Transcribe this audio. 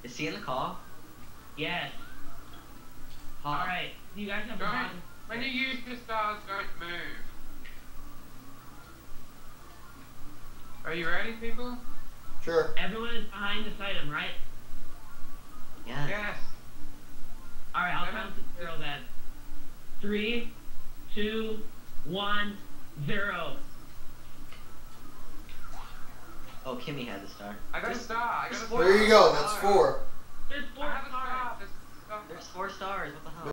Is he in the call? Yes. Huh. Alright, you guys have When you use your stars, don't move. Are you ready, people? Sure. Everyone is behind this item, right? Yes. Yes. Alright, I'll count to 0 then. 3, 2, 1, 0. Oh, Kimi had the star. I got a star. I got a star. There you go. That's 4. There's 4 I have a stars. star. There's 4 stars. What the hell?